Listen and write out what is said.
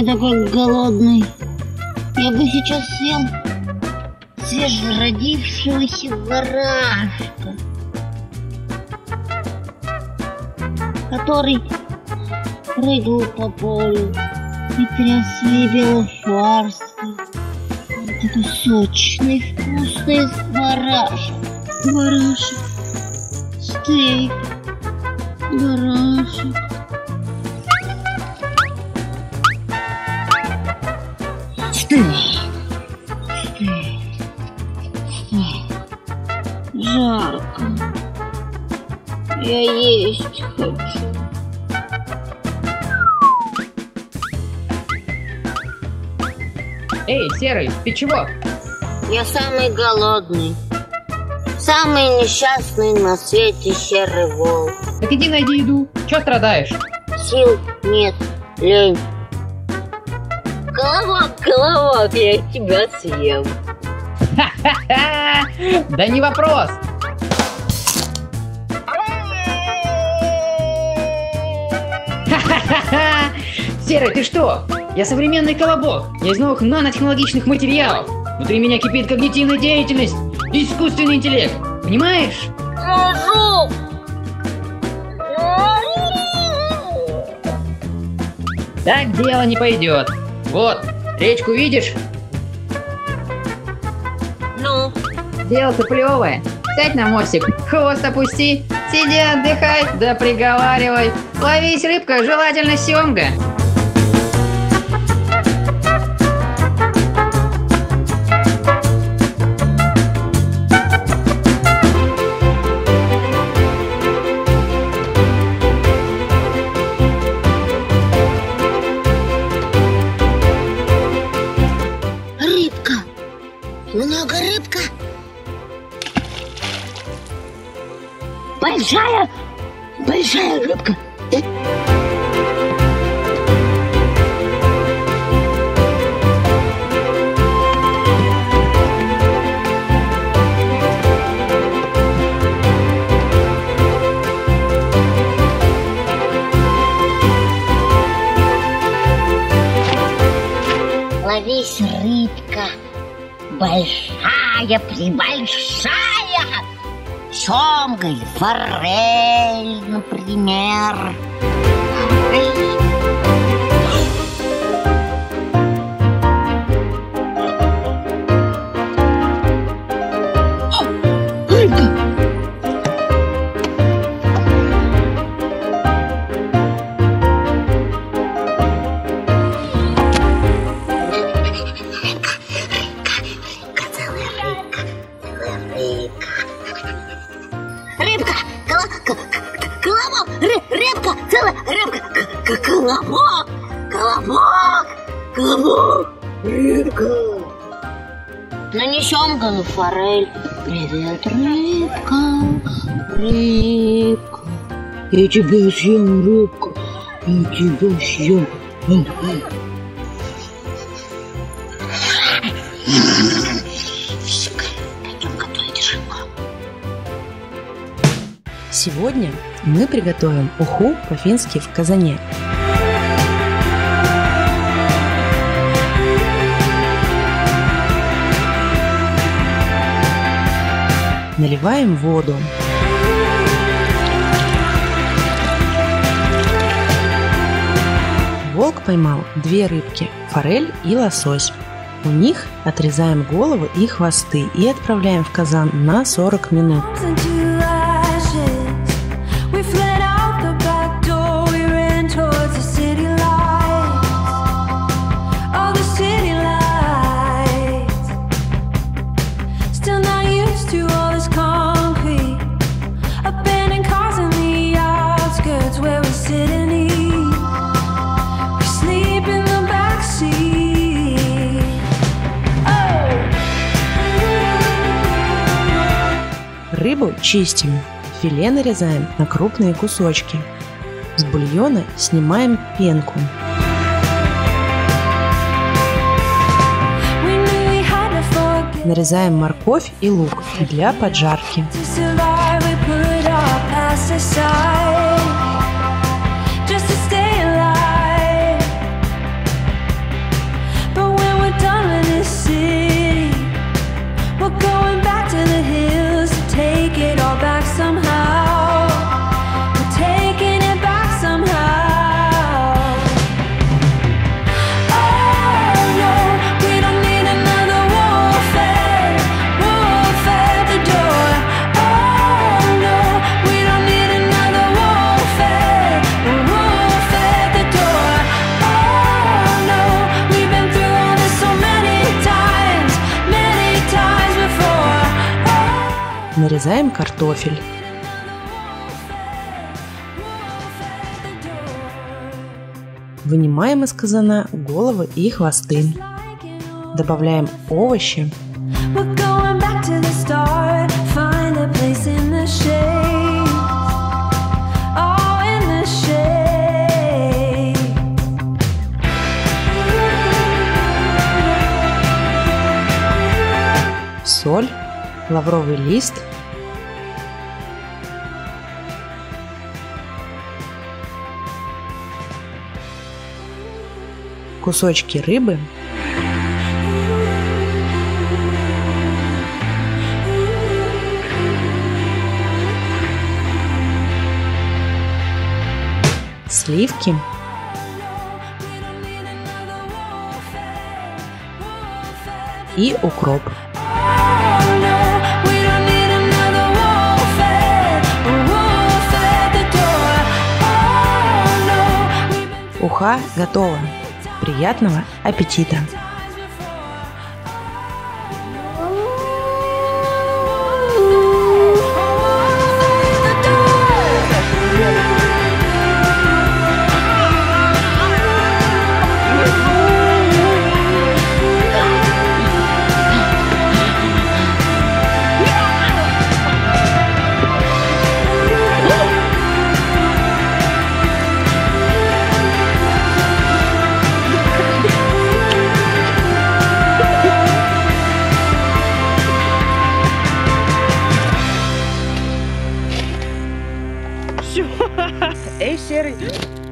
такой голодный. Я бы сейчас съел свежеродившегося барашка, который прыгал по полю и тряс своей белой шерсткой. Такой сочный, вкусный барашек. Барашек. Стейк. Барашек. Стейк. Жарко. Я есть хочу. Эй, Серый, ты чего? Я самый голодный. Самый несчастный на свете серый волк. Так иди найди еду. Чего страдаешь? Сил нет, лень. Колобок, я тебя съем. Ха-ха-ха! Да не вопрос! Ха-ха-ха! Серый, ты что? Я современный колобок. Я из новых нанотехнологичных материалов. Внутри меня кипит когнитивная деятельность и искусственный интеллект. Понимаешь? Так дело не пойдет. Вот, речку видишь? Ну? Дело-то плевое. Сядь на мостик, хвост опусти, сиди, отдыхай, да приговаривай. Ловись, рыбка, желательно семга. Рыбка. Много рыбка. Большая рыбка. Ловись, рыбка. Большая-пребольшая. Семга и форель, например. Рыбка. Колобок, рыбка, целая рыбка, колобок, рыбка. Ну не семга, но форель. Привет, рыбка, я тебя съем, рыбка, я тебя съем. Пойдем готовить рыбку. Сегодня мы приготовим уху по-фински в казане. Наливаем воду. Волк поймал 2 рыбки – форель и лосось. У них отрезаем головы и хвосты и отправляем в казан на 40 минут. Рыбу чистим, филе нарезаем на крупные кусочки. С бульона снимаем пенку. Нарезаем морковь и лук для поджарки. Нарезаем картофель. Вынимаем из казана головы и хвосты. Добавляем овощи. Соль, лавровый лист, кусочки рыбы, сливки, и укроп. Уха готова. Приятного аппетита! Эй, серый!